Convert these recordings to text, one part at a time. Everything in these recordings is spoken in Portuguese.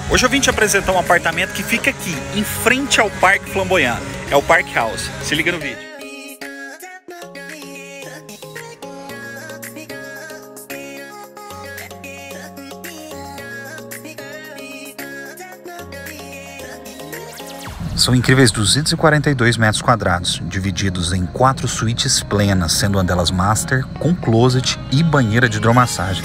Hoje eu vim te apresentar um apartamento que fica aqui, em frente ao Parque Flamboyant. É o Park House. Se liga no vídeo. São incríveis 242 metros quadrados, divididos em 4 suítes plenas, sendo uma delas master, com closet e banheira de hidromassagem.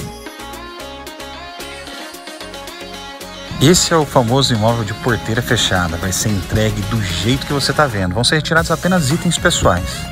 Esse é o famoso imóvel de porteira fechada, vai ser entregue do jeito que você está vendo, vão ser retirados apenas itens pessoais.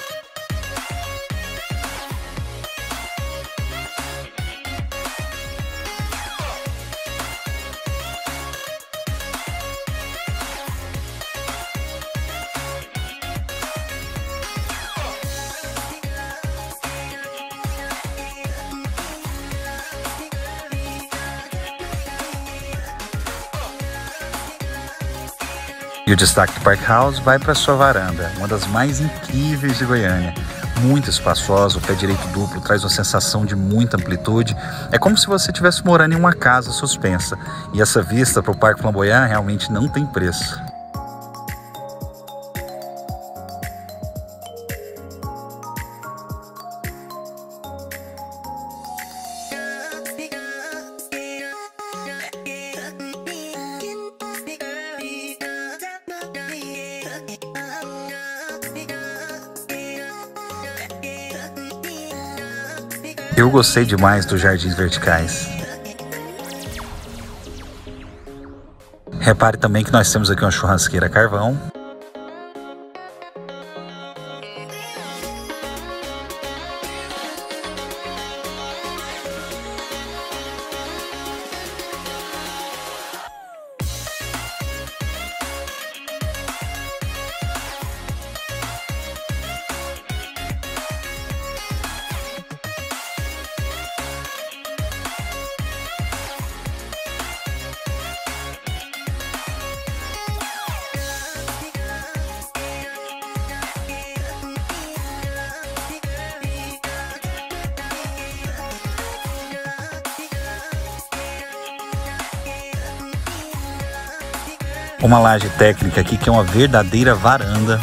E o destaque do Park House vai para sua varanda, uma das mais incríveis de Goiânia. Muito espaçosa, o pé direito duplo traz uma sensação de muita amplitude. É como se você estivesse morando em uma casa suspensa. E essa vista para o Parque Flamboyant realmente não tem preço. Eu gostei demais dos jardins verticais. Repare também que nós temos aqui uma churrasqueira a carvão. Uma laje técnica aqui que é uma verdadeira varanda.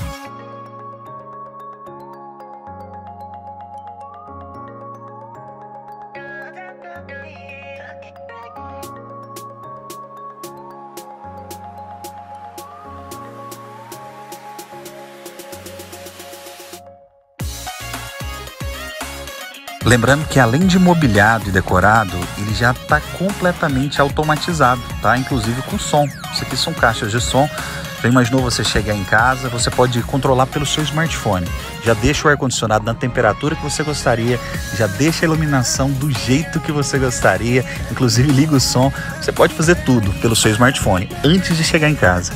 Lembrando que além de mobiliado e decorado, ele já está completamente automatizado, tá? Inclusive com som. Isso aqui são caixas de som. Já imaginou você chegar em casa, você pode controlar pelo seu smartphone. Já deixa o ar-condicionado na temperatura que você gostaria, já deixa a iluminação do jeito que você gostaria, inclusive liga o som. Você pode fazer tudo pelo seu smartphone antes de chegar em casa.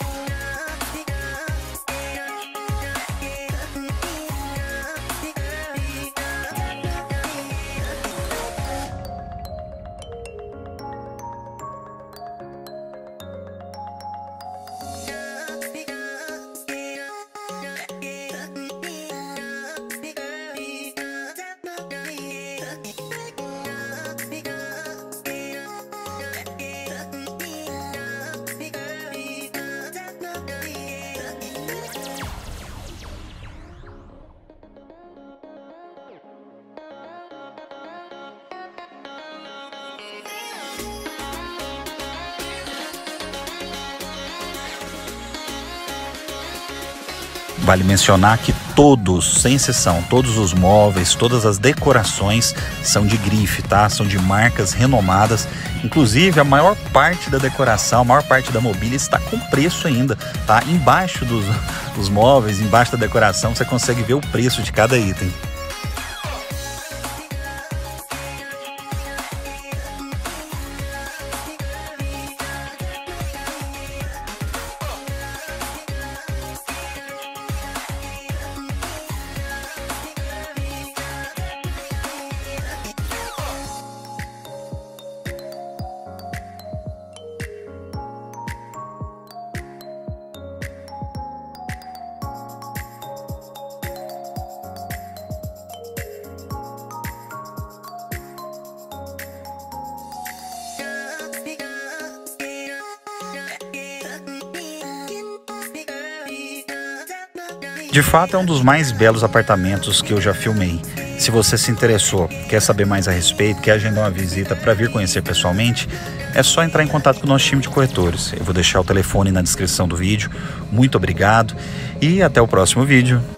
Vale mencionar que todos, sem exceção, todos os móveis, todas as decorações são de grife, tá? São de marcas renomadas. Inclusive, a maior parte da decoração, a maior parte da mobília está com preço ainda, tá? Embaixo dos móveis, embaixo da decoração, você consegue ver o preço de cada item. De fato, é um dos mais belos apartamentos que eu já filmei. Se você se interessou, quer saber mais a respeito, quer agendar uma visita para vir conhecer pessoalmente, é só entrar em contato com o nosso time de corretores. Eu vou deixar o telefone na descrição do vídeo. Muito obrigado e até o próximo vídeo.